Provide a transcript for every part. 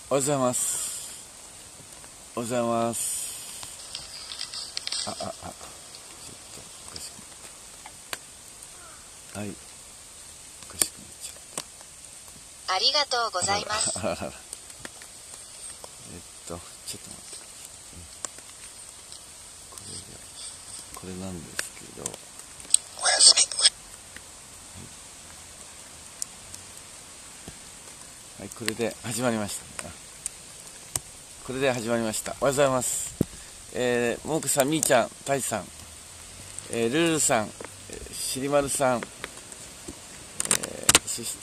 おはようございます。おはようございます。ちょっとおかしくなった。はい、おかしくなっちゃった。 ありがとうございます。 ちょっと待って。これなんですけど。おやすみ。はい、これで始まりました。これで始まりました。おはようございます。モークさん、みーちゃん、たいさん、ルルルさん、しりまるさん、そして、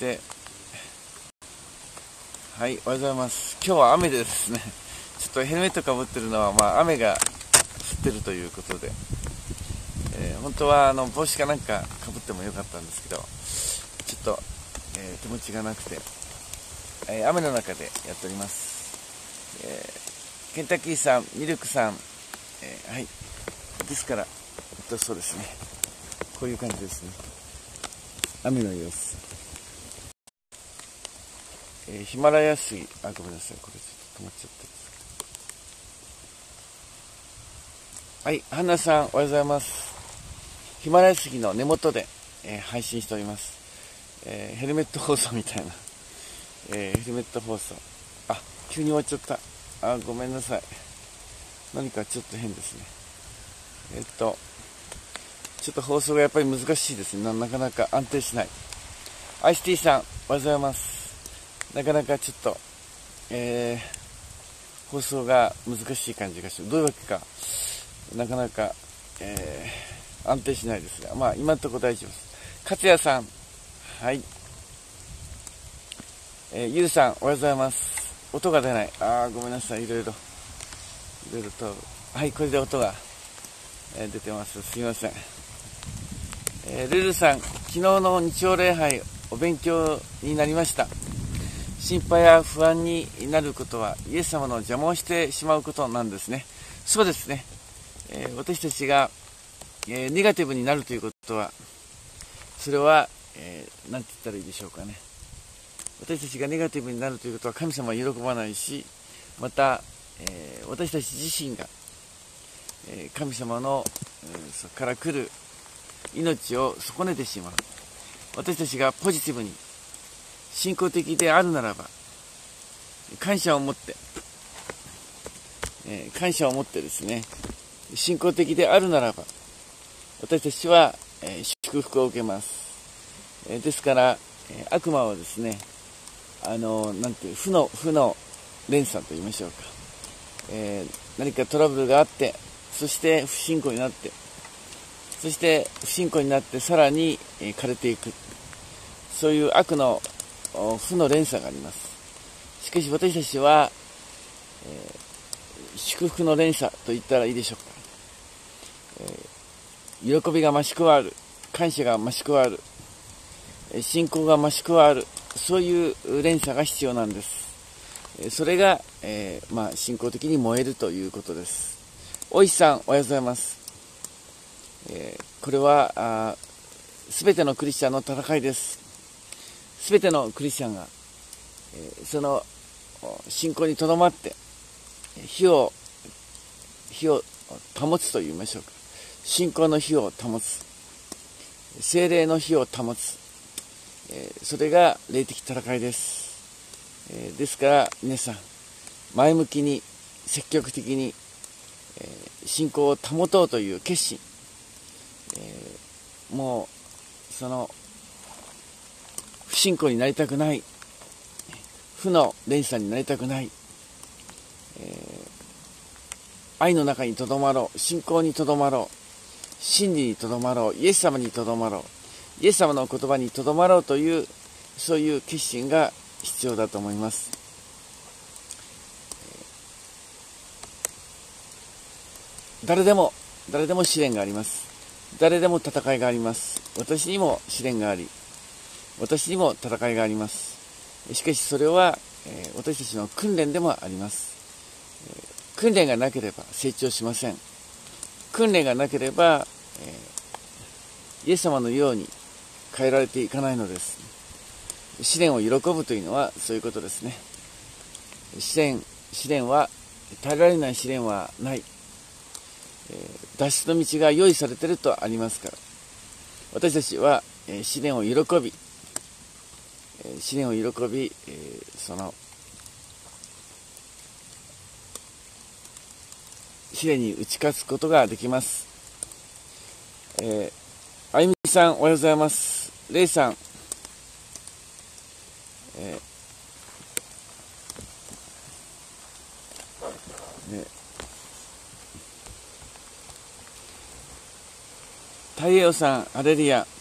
はい、おはようございます。今日は雨でですね、ちょっとヘルメットかぶってるのは、雨が降ってるということで、本当は帽子かなんかかぶってもよかったんですけど、ちょっと、手持ちがなくて、雨の中でやっております。ケンタッキーさん、ミルクさん、はい。ですから、そうですね。こういう感じですね。雨の様子。ヒマラヤ杉、ごめんなさい。これちょっと止まっちゃったんですけど。はい、ハンナさん、おはようございます。ヒマラヤ杉の根元で、配信しております。ヘルメット放送みたいな。ヘルメット放送。急に終わっちゃった。ごめんなさい。何かちょっと変ですね。ちょっと放送がやっぱり難しいですね。なかなか安定しない。アイスティーさん、おはようございます。なかなかちょっと、放送が難しい感じがします。どういうわけか、なかなか、安定しないですが、今のところ大丈夫です。勝也さん、はい。ゆうさん、おはようございます。音が出ない。ごめんなさい。いろいろと。はい、これで音が、出てます。すいません。ルルさん、昨日の日曜礼拝、お勉強になりました。心配や不安になることは、イエス様の邪魔をしてしまうことなんですね。そうですね。私たちが、ネガティブになるということは、それは、なんて言ったらいいでしょうかね。私たちがネガティブになるということは神様は喜ばないし、また、私たち自身が、神様の、そこから来る命を損ねてしまう。私たちがポジティブに信仰的であるならば、感謝を持ってですね、信仰的であるならば、私たちは、祝福を受けます。ですから、悪魔はですね、なんていう負の連鎖と言いましょうか、何かトラブルがあって、そして不信仰になって、さらに、枯れていく、そういう悪の負の連鎖があります。しかし私たちは、祝福の連鎖と言ったらいいでしょうか。喜びが増し加わる、感謝が増し加わる、信仰が増し加わる、そういう連鎖が必要なんです。それが、信仰的に燃えるということです。おいしさん、おはようございます。これはすべてのクリスチャンの戦いです。すべてのクリスチャンが、その信仰にとどまって火を保つと言いましょうか。信仰の火を保つ、聖霊の火を保つ、それが霊的戦いです。ですから皆さん、前向きに積極的に、信仰を保とうという決心、もうその不信仰になりたくない、負の連鎖になりたくない、愛の中にとどまろう、信仰にとどまろう、真理にとどまろう、イエス様にとどまろう、イエス様の言葉にとどまろうという、そういう決心が必要だと思います。誰でも試練があります。誰でも戦いがあります。私にも試練があり、私にも戦いがあります。しかしそれは、私たちの訓練でもあります。訓練がなければ成長しません。訓練がなければ、イエス様のように変えられていかないのです。試練を喜ぶというのはそういうことですね。 試練は、耐えられない試練はない。脱出の道が用意されているとありますから、私たちは試練を喜び、その試練に打ち勝つことができます。あゆみさん、おはようございます。れいさん、太陽さん、アレリア。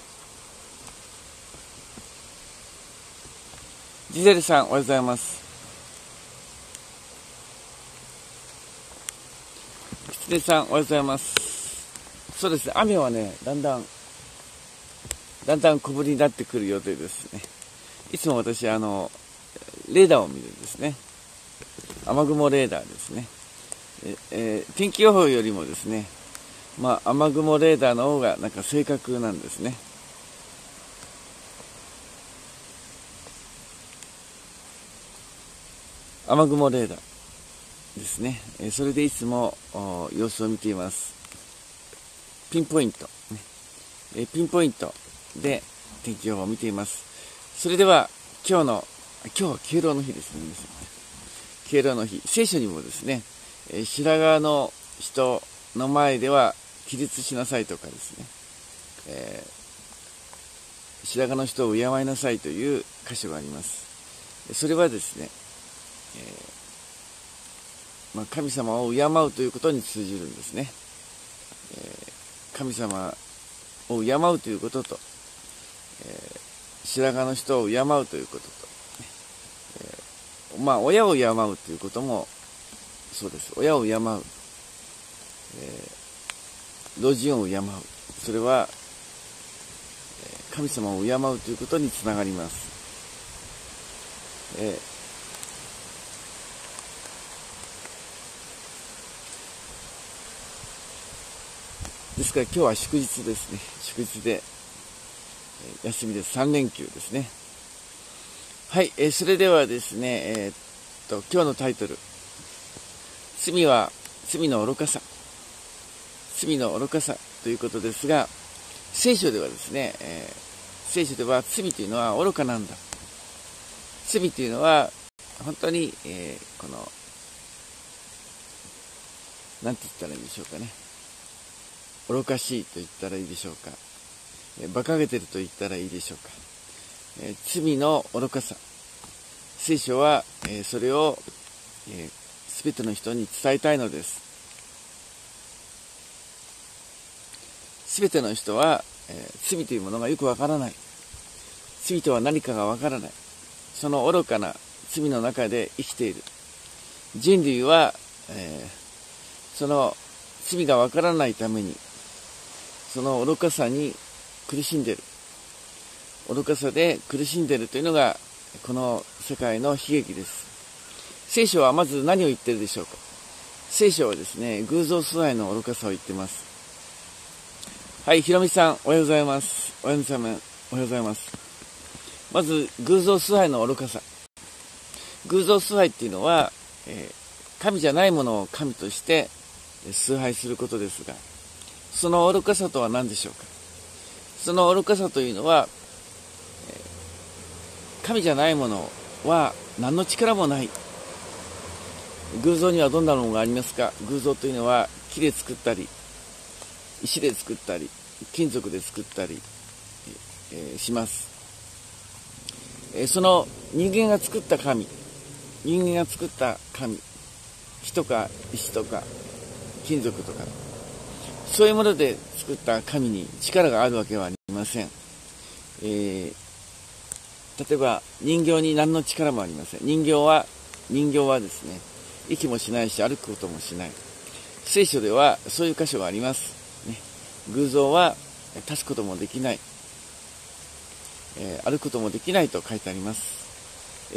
ジゼルさん、おはようございます。キツネさん、おはようございます。そうですね、雨はね、だんだん小降りになってくる予定ですね。いつも私、レーダーを見るんですね。雨雲レーダーですね。天気予報よりもですね、雨雲レーダーの方がなんか正確なんですね。雨雲レーダーですね。それでいつも様子を見ています。ピンポイントで天気予報を見ています。それでは今日は敬老の日ですね。敬老の日、聖書にもですね、白髪の人の前では起立しなさいとかですね、白髪の人を敬いなさいという箇所があります。それはですね、神様を敬うということに通じるんですね。神様を敬うということと、白髪の人を敬うということと、親を敬うということもそうです。親を敬う、老人を敬う、それは神様を敬うということにつながります。ですから今日は祝日ですね。祝日で休みです。3連休ですね。はい、それではですね、今日のタイトル、罪の愚かさ。罪の愚かさということですが、聖書ではですね、聖書では罪というのは愚かなんだ。罪というのは本当に、なんて言ったらいいんでしょうかね。愚かしいと言ったらいいでしょうか。馬鹿げてると言ったらいいでしょうか。罪の愚かさ。聖書は、それを、すべての人に伝えたいのです。すべての人は、罪というものがよくわからない。罪とは何かがわからない。その愚かな罪の中で生きている。人類は、その罪がわからないために、その愚かさに苦しんでいる。愚かさで苦しんでいるというのが、この世界の悲劇です。聖書はまず何を言っているでしょうか。聖書はですね、偶像崇拝の愚かさを言っています。はい、ひろみさん、おはようございます。おはようございます。まず、偶像崇拝の愚かさ。偶像崇拝っていうのは、神じゃないものを神として崇拝することですが、その愚かさとは何でしょうか。その愚かさというのは、神じゃないものは何の力もない。偶像にはどんなものがありますか。偶像というのは木で作ったり、石で作ったり、金属で作ったり、します。その人間が作った神、木とか石とか金属とか、そういうもので作った神に力があるわけはありません。例えば人形に何の力もありません。人形はですね、息もしないし歩くこともしない。聖書ではそういう箇所があります、ね。偶像は立つこともできない、歩くこともできないと書いてあります。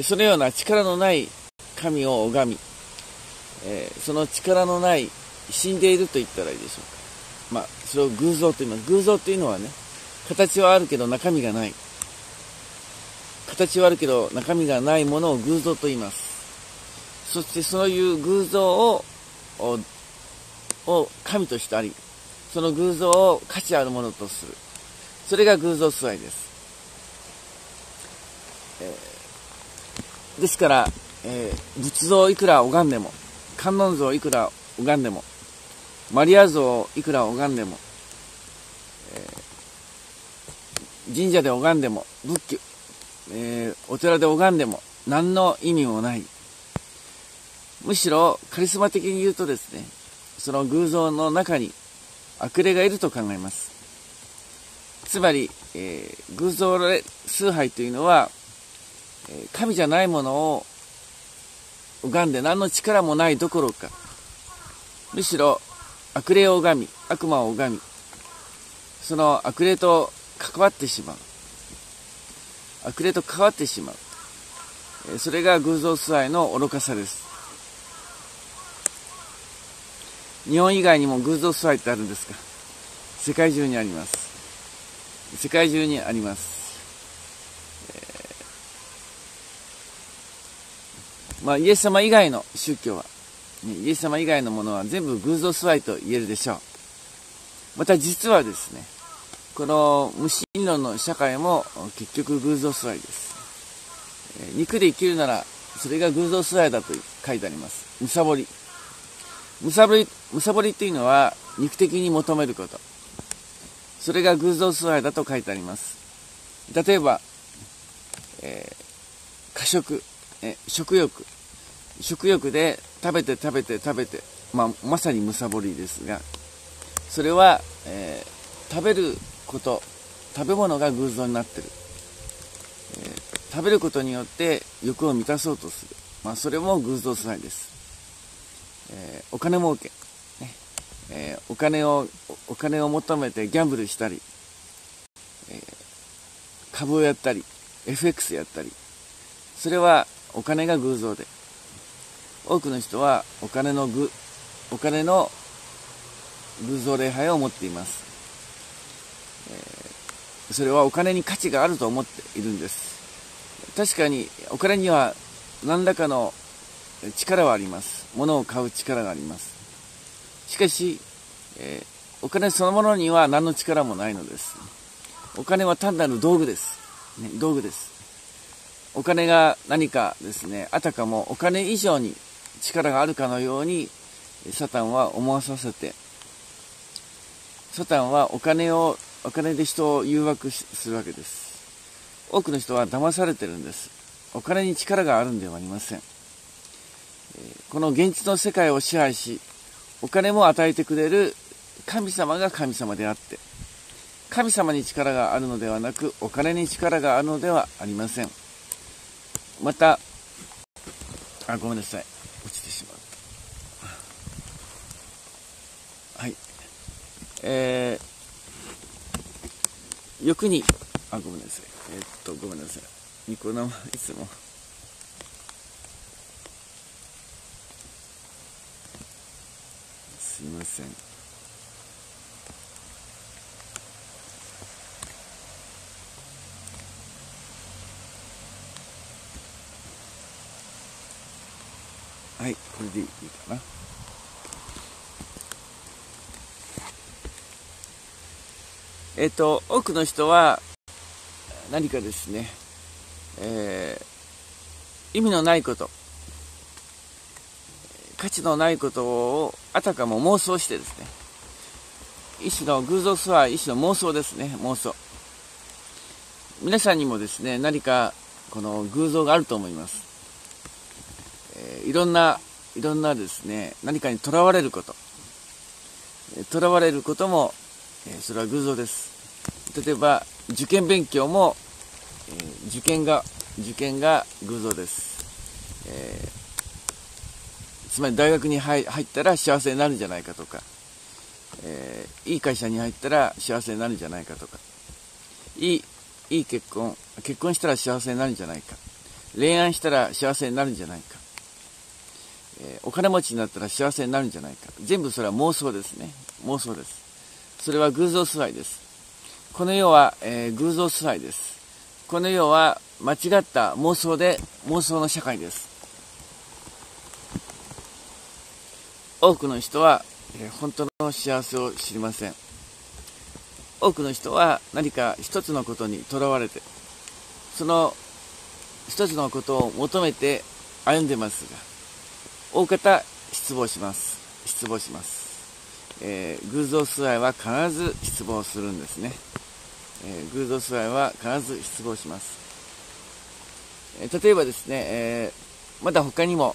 そのような力のない神を拝み、その力のない死んでいると言ったらいいでしょうか。それを偶像と言います。偶像というのはね、形はあるけど中身がない。形はあるけど中身がないものを偶像と言います。 そしてそういう偶像を神としてあり、その偶像を価値あるものとする。それが偶像崇拝です。ですから、仏像をいくら拝んでも、観音像をいくら拝んでも、マリア像をいくら拝んでも、神社で拝んでも、仏教、お寺で拝んでも、何の意味もない。むしろ、カリスマ的に言うとですね、その偶像の中に悪霊がいると考えます。つまり、偶像崇拝というのは、神じゃないものを拝んで何の力もないどころか、むしろ悪霊を拝み、悪魔を拝み、その悪霊と関わってしまう。悪霊と関わってしまう。それが偶像崇拝の愚かさです。日本以外にも偶像崇拝ってあるんですか？世界中にあります。世界中にあります。イエス様以外の宗教は、イエス様以外のものは全部偶像崇拝と言えるでしょう。また実はですね、この無神論の社会も結局偶像崇拝です。肉で生きるならそれが偶像崇拝だと書いてあります。むさぼり。むさぼりというのは肉的に求めること。それが偶像崇拝だと書いてあります。例えば、過食。食欲で食べて、まさにむさぼりですが、それは、食べること、食べ物が偶像になっている。食べることによって欲を満たそうとする。それも偶像崇拝です。お金儲け、お金を求めてギャンブルしたり、株をやったり、FX やったり、それはお金が偶像で、多くの人はお金の偶像礼拝を持っています。それはお金に価値があると思っているんです。確かにお金には何らかの力はあります。物を買う力があります。しかし、お金そのものには何の力もないのです。お金は単なる道具です。道具です。お金が何かですね、あたかもお金以上に力があるかのようにサタンは思わさせて、サタンはお金で人を誘惑するわけです。多くの人は騙されてるんです。お金に力があるんではありません。この現実の世界を支配し、お金も与えてくれる神様が神様であって、神様に力があるのではなく、お金に力があるのではありません。また、ごめんなさい。落ちてしまう。はい。欲に、ごめんなさい。ごめんなさい。ニコ生、いつも。すいません。はい、これでいいかな。多くの人は何かですね、意味のないこと、価値のないことをあたかも妄想してですね、一種の偶像崇拝、一種の妄想ですね、妄想。皆さんにもですね、何かこの偶像があると思います。いろんなですね、何かにとらわれること。とらわれることも、それは偶像です。例えば、受験勉強も、受験が偶像です。つまり大学に入ったら幸せになるんじゃないかとか、いい会社に入ったら幸せになるんじゃないかとか、いい結婚したら幸せになるんじゃないか、恋愛したら幸せになるんじゃないか、お金持ちになったら幸せになるんじゃないか。全部それは妄想ですね。妄想です。それは偶像崇拝です。この世は、偶像崇拝です。この世は間違った妄想の社会です。 多くの人は本当の幸せを知りません。多くの人は何か一つのことにとらわれて、その一つのことを求めて歩んでますが、大方失望します。偶像崇拝は必ず失望するんですね。偶像崇拝は必ず失望します。例えばですね、まだ他にも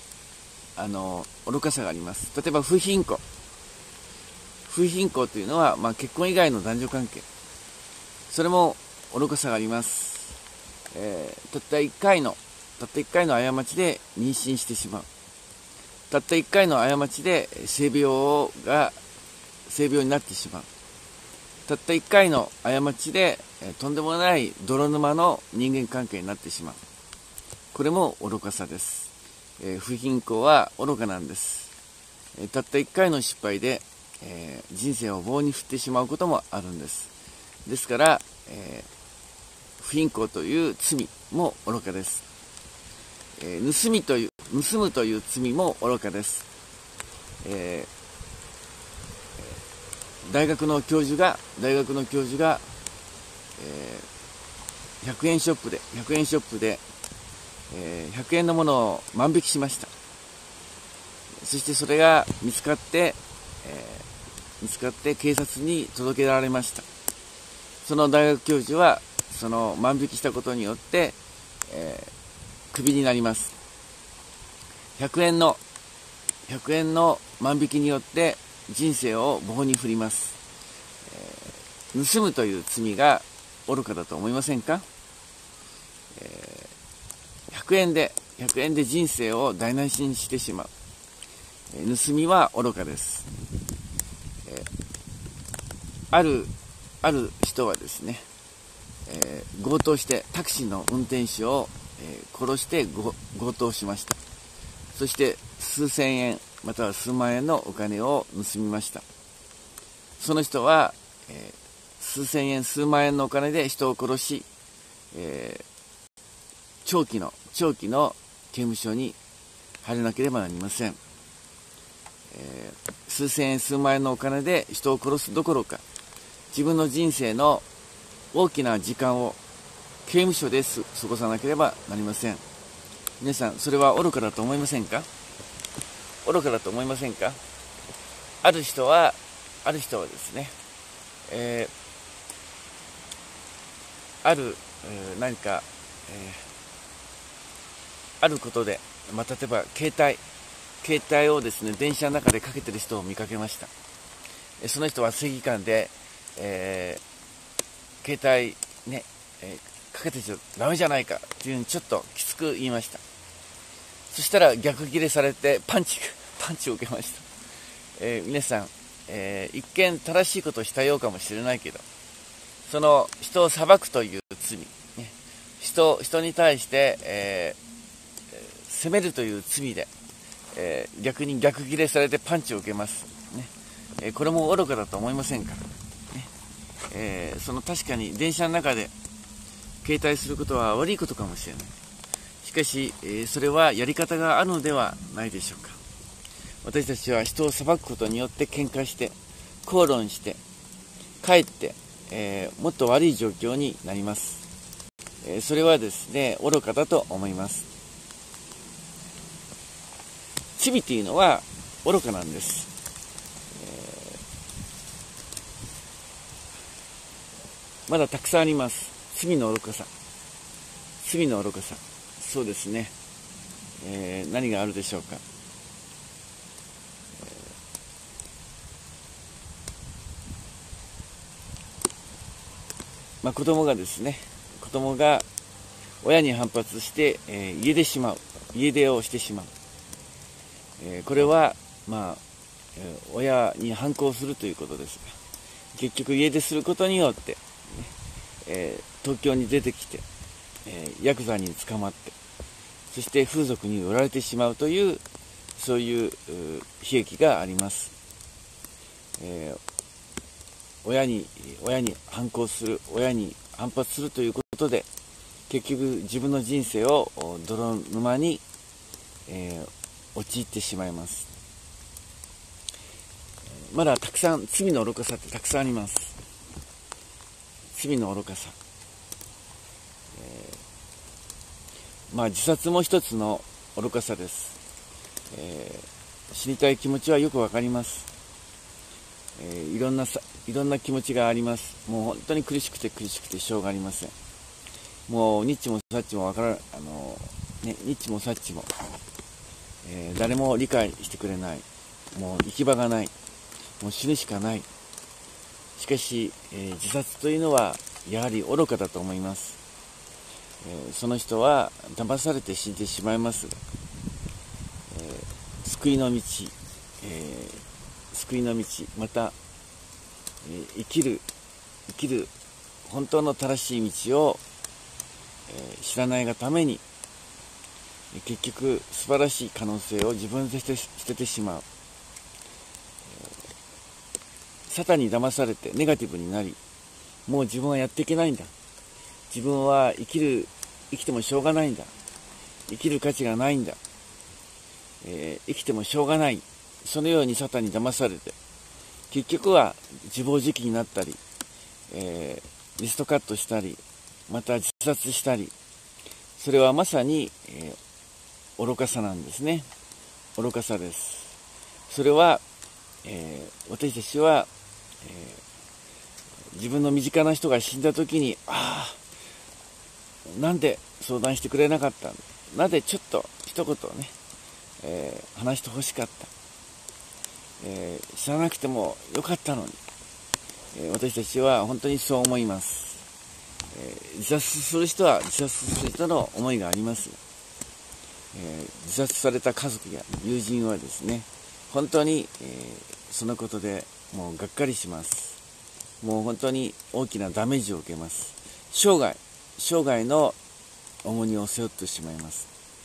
愚かさがあります。例えば不貧困というのは、結婚以外の男女関係、それも愚かさがあります。たった1回の過ちで妊娠してしまう。たった1回の過ちで性病になってしまう。たった1回の過ちでとんでもない泥沼の人間関係になってしまう。これも愚かさです。不貧困は愚かなんです。たった1回の失敗で、人生を棒に振ってしまうこともあるんです。ですから、不貧困という罪も愚かです。盗むという罪も愚かです。大学の教授が、100円ショップで100円のものを万引きしました。そしてそれが見つかって警察に届けられました。その大学教授はその万引きしたことによって、クビになります。100円の万引きによって人生を棒に振ります。盗むという罪が愚かだと思いませんか？100円で人生を台無しにしてしまう。盗みは愚かです。ある人はですね、強盗してタクシーの運転手を、殺して強盗しました。そして数千円または数万円のお金を盗みました。その人は、数千円数万円のお金で人を殺し、長期の刑務所に入らなければなりません。数千円数万円のお金で人を殺すどころか、自分の人生の大きな時間を刑務所で過ごさなければなりません。皆さん、それは愚かだと思いませんか？ある人はですね、何か、あることで、例えば携帯をですね、電車の中でかけてる人を見かけました。その人は正義感で、携帯ね、かけてちゃダメじゃないかっていうふうにちょっときつく言いました。そしたら逆ギレされてパンチを受けました。皆さん、一見正しいことをしたようかもしれないけど、その人を裁くという罪、ね、人に対して、責めるという罪で、逆に逆ギレされてパンチを受けます、ね。これも愚かだと思いませんか、ね。確かに電車の中で携帯することは悪いことかもしれない。しかし、それはやり方があるのではないでしょうか。私たちは人を裁くことによって喧嘩して口論してかえって、もっと悪い状況になります。それはですね、愚かだと思います。罪というのは愚かなんです。まだたくさんあります。罪の愚かさ。そうですね。何があるでしょうか。子供が親に反発して、家出をしてしまう。これは、親に反抗するということですが、結局家出することによって、東京に出てきて、ヤクザに捕まって、そして風俗に売られてしまうという、そういう悲劇があります。親に反抗する、親に反発するということで、結局自分の人生を泥沼に、陥ってしまいます。 まだたくさん、罪の愚かさってたくさんあります。罪の愚かさ。自殺も一つの愚かさです。死にたい気持ちはよくわかります。いろんな気持ちがあります。もう本当に苦しくてしょうがありません。もうニッチもサッチもわから、ニッチもサッチも、誰も理解してくれない。もう行き場がない。もう死ぬしかない。しかし、自殺というのはやはり愚かだと思います。その人は騙されて死んでしまいます。救いの道、また、生きる本当の正しい道を、知らないがために、結局素晴らしい可能性を自分で捨ててしまう。サタンに騙されてネガティブになり、もう自分はやっていけないんだ。自分は生きてもしょうがないんだ。生きる価値がないんだ。生きてもしょうがない。そのようにサタンに騙されて、結局は自暴自棄になったり、リストカットしたり、また自殺したり、それはまさに、愚かさなんですね。愚かさです。それは、私たちは、自分の身近な人が死んだ時に、なんで相談してくれなかったんだ。なんでちょっと一言ね、話してほしかった。知らなくてもよかったのに、私たちは本当にそう思います。自殺する人は自殺する人の思いがあります。自殺された家族や友人はですね、本当に、そのことでもうがっかりします。もう本当に大きなダメージを受けます。生涯の重荷を背負ってしまいます。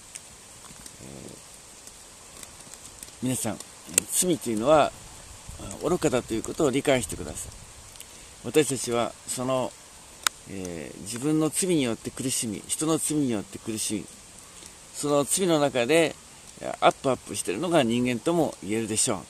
皆さん、罪というのは愚かだということを理解してください。私たちはその、自分の罪によって苦しみ、人の罪によって苦しみ、その罪の中でアップしているのが人間とも言えるでしょ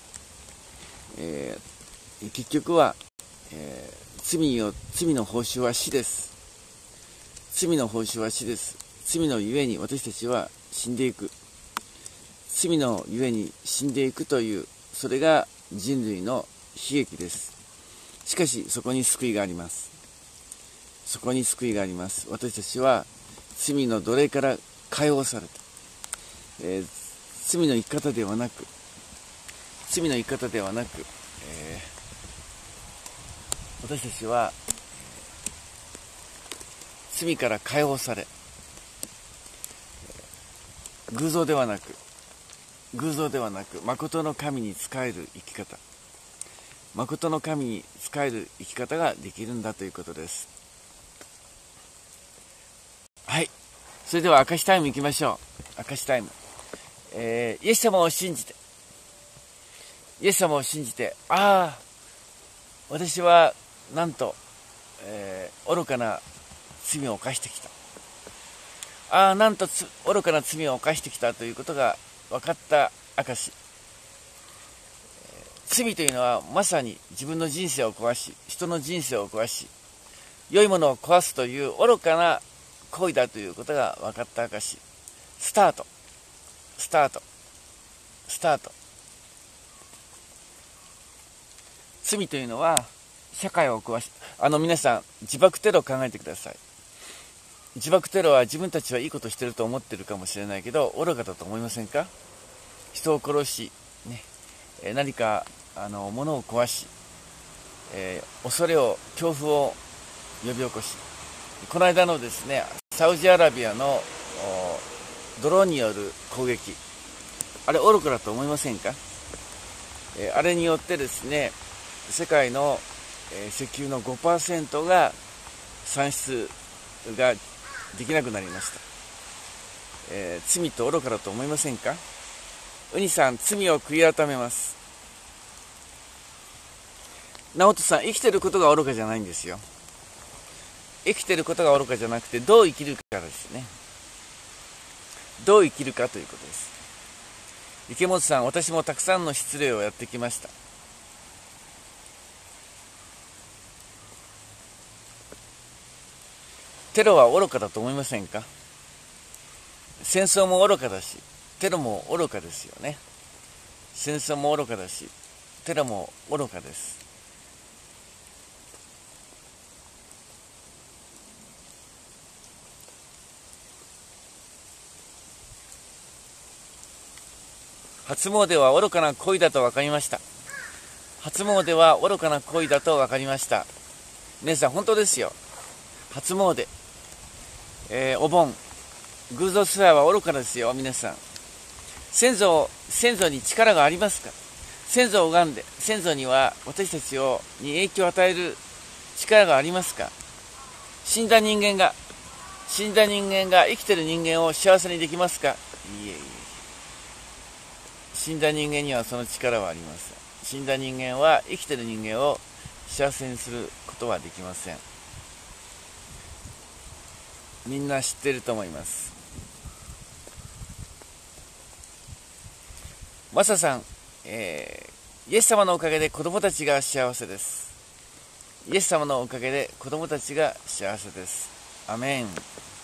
う。結局は、罪の報酬は死です。罪の報酬は死です。罪のゆえに私たちは死んでいく。罪のゆえに死んでいくという、それが人類の悲劇です。しかしそこに救いがあります。そこに救いがあります。私たちは罪の奴隷から解放されて、罪の生き方ではなく、私たちは罪から解放され、偶像ではなく、誠の神に仕える生き方、誠の神に仕える生き方ができるんだということです。はい。それでは証しタイム行きましょう。証しタイム。イエス様を信じて、私はなんと、愚かな罪を犯してきた。なんと愚かな罪を犯してきたということが分かった証。罪というのはまさに自分の人生を壊し、人の人生を壊し、良いものを壊すという愚かな行為だということが分かった証。スタート。罪というのは社会を壊し、皆さん、自爆テロを考えてください。自爆テロは自分たちはいいことしてると思ってるかもしれないけど、愚かだと思いませんか？人を殺し、何か物を壊し、恐怖を呼び起こし、この間のですね、サウジアラビアのドローンによる攻撃、あれ愚かだと思いませんか？あれによってですね、世界の石油の 5% が産出ができなくなりました。罪と愚かだと思いませんか？ウニさん、罪を悔い改めます。直人さん、生きてることが愚かじゃないんですよ。生きてることが愚かじゃなくて、どう生きるかですね。どう生きるかということです。池本さん、私もたくさんの失礼をやってきました。 テロは愚かだと思いませんか？戦争も愚かだし、テロも愚かですよね。戦争も愚かだし、テロも愚かです。初詣は愚かな行為だと分かりました。初詣は愚かな行為だと分かりました。皆さん本当ですよ。初詣、お盆、偶像崇拝は愚かですよ。皆さん、先祖に力がありますか？先祖を拝んで、先祖には私たちに影響を与える力がありますか？死んだ人間が生きてる人間を幸せにできますか？いえいえ、死んだ人間にはその力はありません。死んだ人間は生きてる人間を幸せにすることはできません。みんな知っていると思います。マサさん、イエス様のおかげで子供たちが幸せです。イエス様のおかげで子供たちが幸せです。アメン。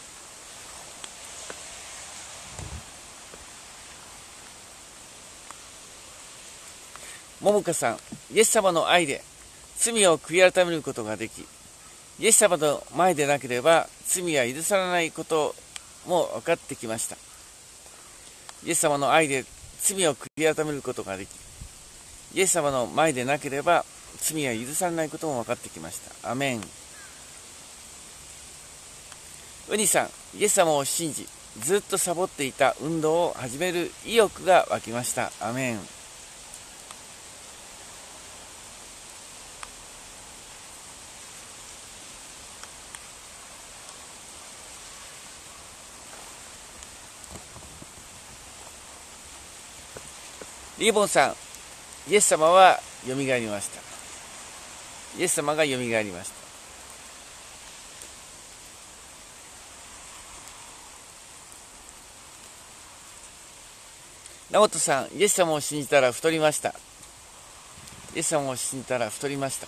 ももかさん、イエス様の愛で罪を悔い改めることができ、イエス様の前でなければ罪は許されないことも分かってきました。イエス様の愛で罪を悔い改めることができ、イエス様の前でなければ罪は許されないことも分かってきました。アメン。ウニさん、イエス様を信じ、ずっとサボっていた運動を始める意欲が湧きました。アメン。リボンさん、イエス様はよみがえりました。イエス様がよみがえりました。直人さん、イエス様を信じたら太りました。イエス様を信じたら太りました。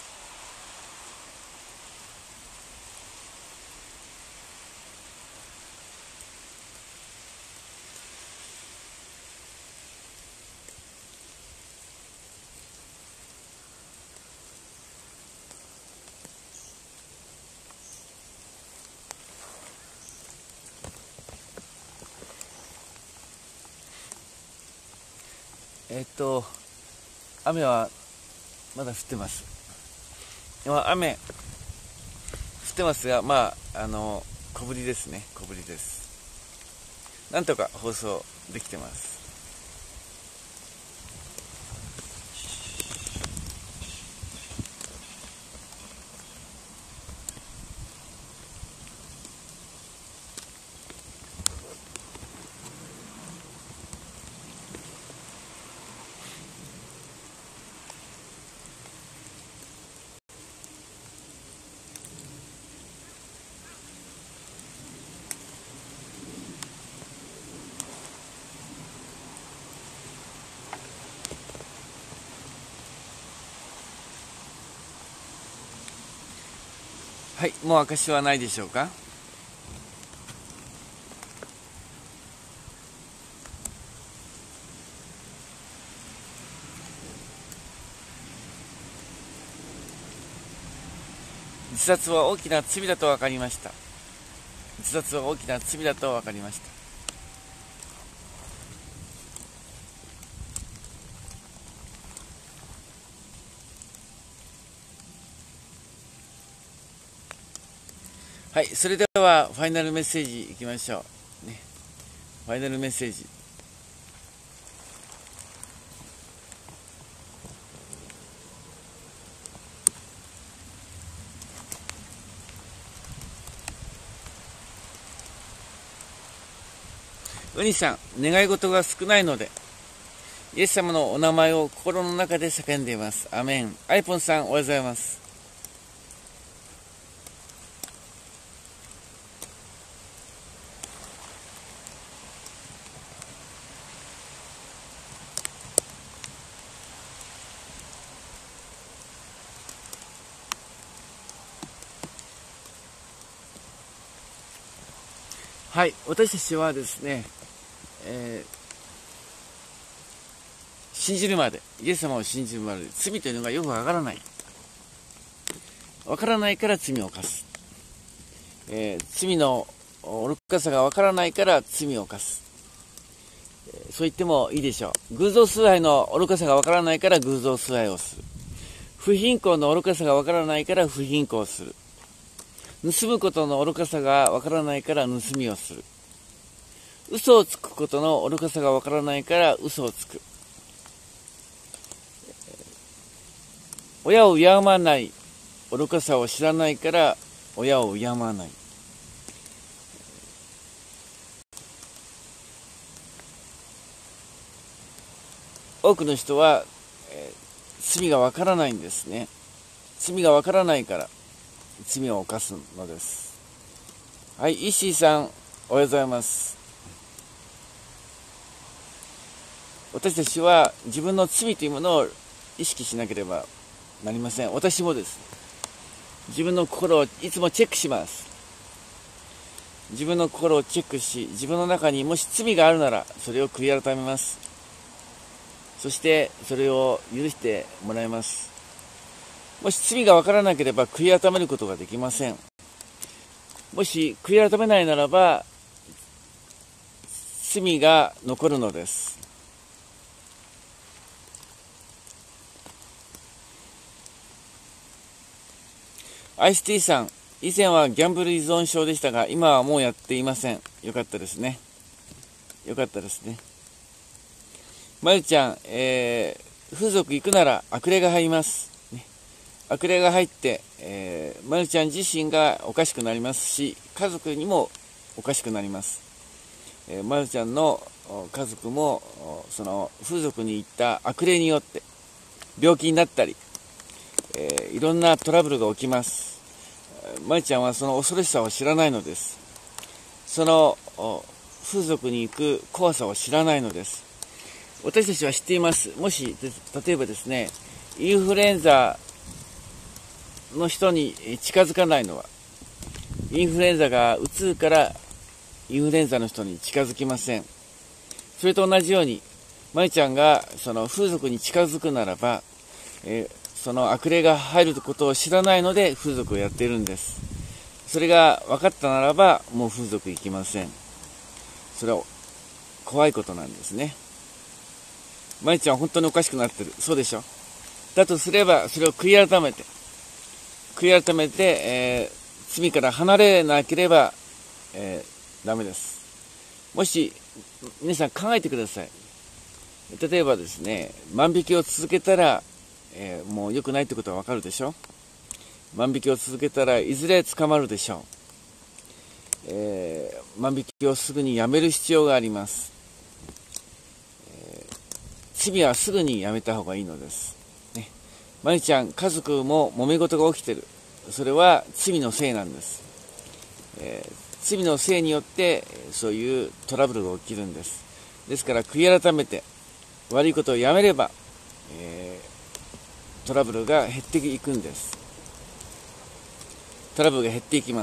雨はまだ降ってます。雨降ってますが、小降りですね。小降りです。なんとか放送できてます。はい、もう証はないでしょうか。自殺は大きな罪だと分かりました。自殺は大きな罪だと分かりました。はい、それではファイナルメッセージいきましょう、ね、ファイナルメッセージ。ウニさん、願い事が少ないのでイエス様のお名前を心の中で叫んでいます。アメン。アイポンさん、おはようございます。 はい、私たちはですね、信じるまで、イエス様を信じるまで、罪というのがよくわからない。わからないから罪を犯す。罪の愚かさがわからないから罪を犯す。そう言ってもいいでしょう。偶像崇拝の愚かさがわからないから偶像崇拝をする。不貧困の愚かさがわからないから不貧困をする。盗むことの愚かさがわからないから盗みをする。嘘をつくことの愚かさがわからないから嘘をつく。親を敬わない愚かさを知らないから親を敬わない。多くの人は、罪がわからないんですね。罪がわからないから罪を犯すのです。はい、石井さん、おはようございます。私たちは自分の罪というものを意識しなければなりません。私もです。自分の心をいつもチェックします。自分の心をチェックし、自分の中にもし罪があるならそれを悔い改めます。そしてそれを許してもらいます。もし罪が分からなければ悔い改めることができません。もし悔い改めないならば罪が残るのです。アイスティーさん、以前はギャンブル依存症でしたが今はもうやっていません。よかったですね。よかったですね。まゆちゃん、風俗行くなら悪霊が入ります、ね、悪霊が入って、まゆちゃん自身がおかしくなりますし、家族にもおかしくなります。まゆちゃんの家族もその風俗に行った悪霊によって病気になったり、いろんなトラブルが起きます。まゆちゃんはその恐ろしさを知らないのです。その風俗に行く怖さを知らないのです。私たちは知っています。もし例えばですね、インフルエンザの人に近づかないのは、インフルエンザがうつるからインフルエンザの人に近づきません。それと同じように、まゆちゃんがその風俗に近づくならば、その悪霊が入ることを知らないので風俗をやっているんです。それが分かったならばもう風俗行きません。それは怖いことなんですね。まゆちゃんは本当におかしくなってる。そうでしょ。だとすればそれを悔い改めて、罪から離れなければ、ダメです。もし皆さん考えてください。例えばですね、万引きを続けたら、もう良くないってことはわかるでしょ。万引きを続けたらいずれ捕まるでしょう。万引きをすぐにやめる必要があります。罪はすぐにやめた方がいいのです、ね。まゆちゃん、家族も揉め事が起きてる。それは罪のせいなんです。罪のせいによってそういうトラブルが起きるんです。ですから悔い改めて悪いことをやめれば、トラブルが減っていくんです。トラブルが減っていきます。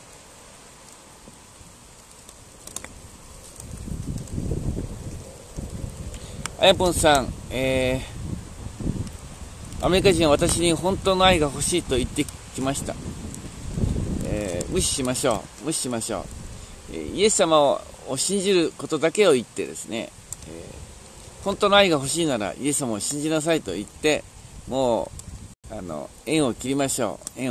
あやぽんさん、アメリカ人は私に本当の愛が欲しいと言ってきました。無視しましょう。イエス様を信じることだけを言ってですね、本当の愛が欲しいならイエス様を信じなさいと言って、もう縁を切りましょう。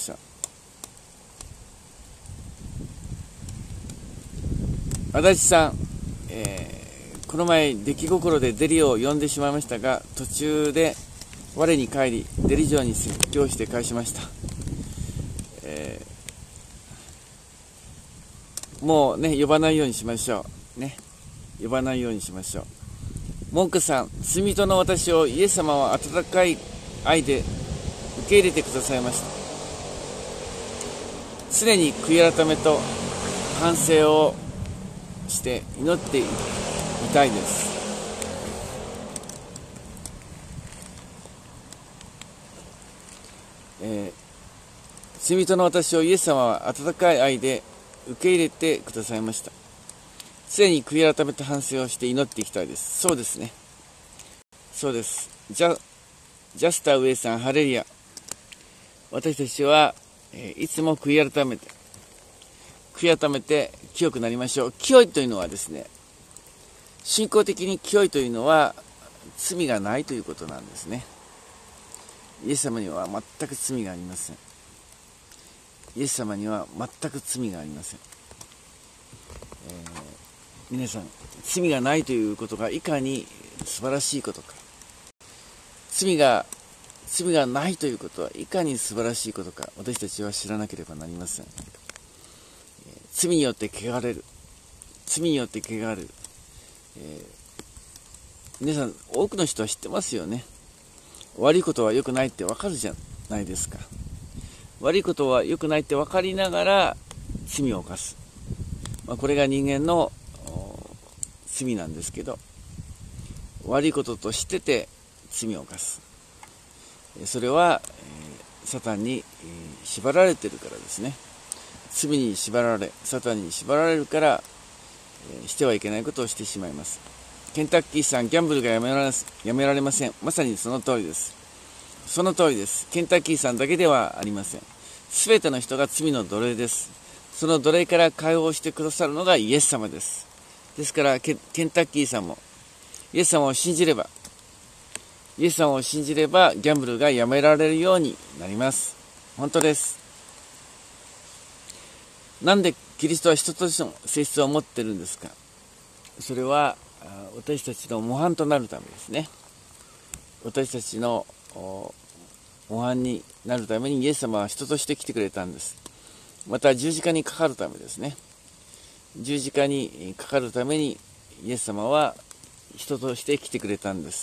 足立さん、この前出来心でデリを呼んでしまいましたが、途中で我に返りデリ城に説教して返しました。もうね、呼ばないようにしましょうね。文句さん、罪人の私をイエス様は温かい愛で受け入れてくださいました。常に悔い改めと反省をして祈っていたいです。罪人の私をイエス様は温かい愛で受け入れてくださいました。常に悔い改めて反省をして祈っていきたいです。そうですね。そうです。ジャスター上さん、ハレリア。私たちはいつも悔い改めて清くなりましょう。清いというのはですね、信仰的に清いというのは罪がないということなんですね。イエス様には全く罪がありません。イエス様には全く罪がありません。皆さん、罪がないということがいかに素晴らしいことか、罪がないということはいかに素晴らしいことか、私たちは知らなければなりません。罪によって汚れる。皆さん、多くの人は知ってますよね。悪いことは良くないってわかるじゃないですか。悪いことは良くないって分かりながら罪を犯す。これが人間の罪なんですけど、悪いことと知ってて罪を犯す。それは、サタンに縛られているからですね。罪に縛られ、サタンに縛られるから、してはいけないことをしてしまいます。ケンタッキーさん、ギャンブルがやめられません。まさにその通りです。その通りです。ケンタッキーさんだけではありません。すべての人が罪の奴隷です。その奴隷から解放してくださるのがイエス様です。ですからケンタッキーさんもイエス様を信じればギャンブルがやめられるようになります。本当です。なんでキリストは人としての性質を持っているんですか。それは私たちの模範となるためですね。私たちの模範になるためにイエス様は人として来てくれたんです。また十字架にかかるためですね。十字架にかかるためにイエス様は人として来てくれたんです。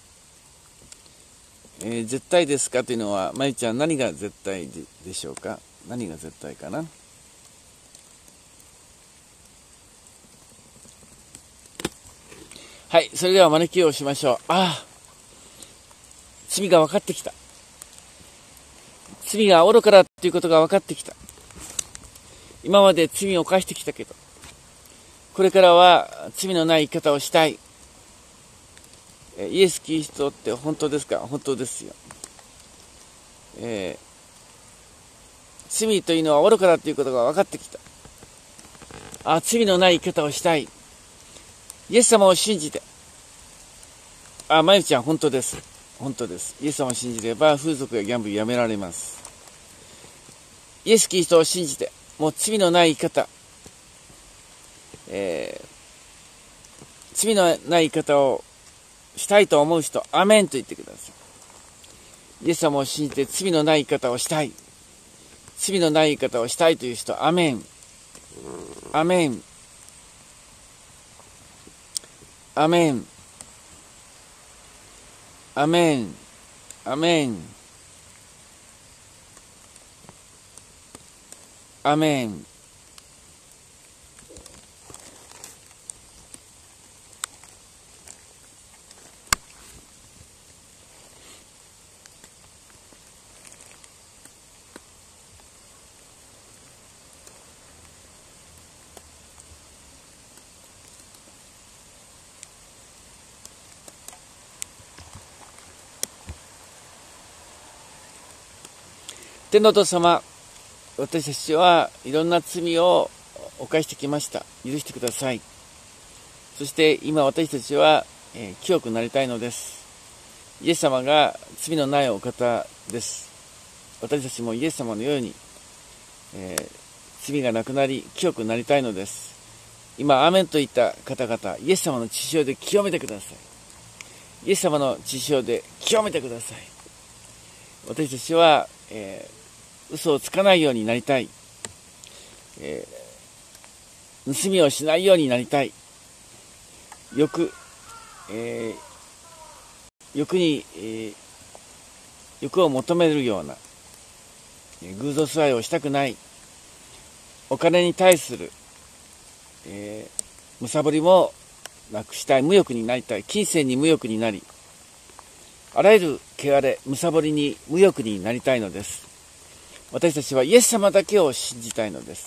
絶対ですかというのは、まゆちゃん、何が絶対でしょうか。何が絶対かな。はい、それでは招きをしましょう。罪が分かってきた。罪が愚かだということが分かってきた。今まで罪を犯してきたけど、これからは罪のない生き方をしたい。イエス・キリストって本当ですか。本当ですよ。罪というのは愚かだということが分かってきた。罪のない生き方をしたい。イエス様を信じて。まゆちゃん、本当です。本当です。イエス様を信じれば風俗やギャンブルやめられます。イエス・キリストを信じて、もう罪のない生き方、罪のない生き方をしたいと思う人、アメンと言ってください。イエス様を信じて罪のない生き方をしたい。罪のない生き方をしたいという人、アメン。アメン。アメン。アメン。アメン。アメン。天のお父様、私たちはいろんな罪を犯してきました。許してください。そして今私たちは、清くなりたいのです。イエス様が罪のないお方です。私たちもイエス様のように、罪がなくなり清くなりたいのです。今アーメンと言った方々、イエス様の血潮で清めてください。イエス様の血潮で清めてください。私たちは、嘘をつかないようになりたい。盗みをしないようになりたい。欲を求めるような偶像崇拝をしたくない。お金に対する、むさぼりもなくしたい。無欲になりたい。金銭に無欲になり、あらゆる汚れ、むさぼりに無欲になりたいのです。私たちはイエス様だけを信じたいのです。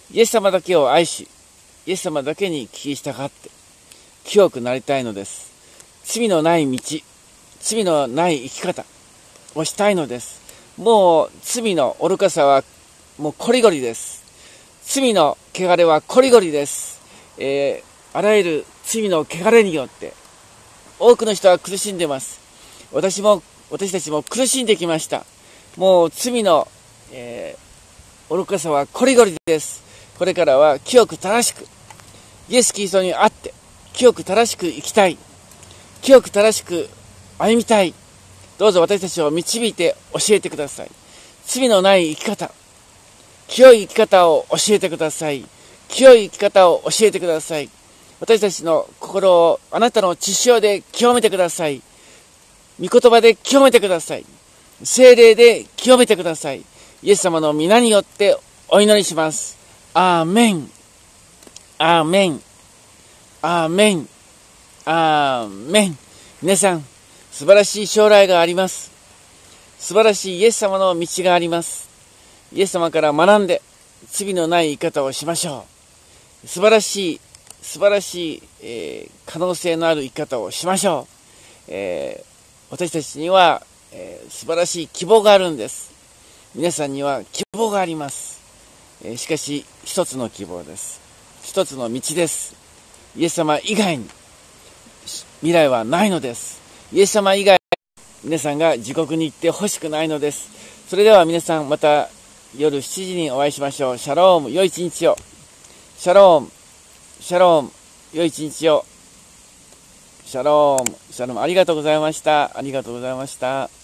イエス様だけを愛し、イエス様だけに聞き従って清くなりたいのです。罪のない道、罪のない生き方をしたいのです。もう罪の愚かさはもうこりごりです。罪の汚れはこりごりです。あらゆる罪の汚れによって多くの人は苦しんでいます。私たちも苦しんできました。もう罪の、愚かさはこりごりです。これからは清く正しく、イエス・キリストにあって清く正しく生きたい。清く正しく歩みたい。どうぞ私たちを導いて教えてください。罪のない生き方、清い生き方を教えてください。清い生き方を教えてください。私たちの心をあなたの血潮で清めてください。御言葉で清めてください。聖霊で清めてください。イエス様の皆によってお祈りします。アーメン。アーメン。アーメン。アーメン。皆さん、素晴らしい将来があります。素晴らしいイエス様の道があります。イエス様から学んで罪のない生き方をしましょう。素晴らしい、可能性のある生き方をしましょう。私たちには、素晴らしい希望があるんです。皆さんには希望があります。しかし一つの希望です。一つの道です。イエス様以外に未来はないのです。イエス様以外皆さんが地獄に行ってほしくないのです。それでは皆さんまた夜7時にお会いしましょう。シャローム、良い一日を。シャローム、シャローム、良い一日を。シャローム、シャローム、ありがとうございました。ありがとうございました。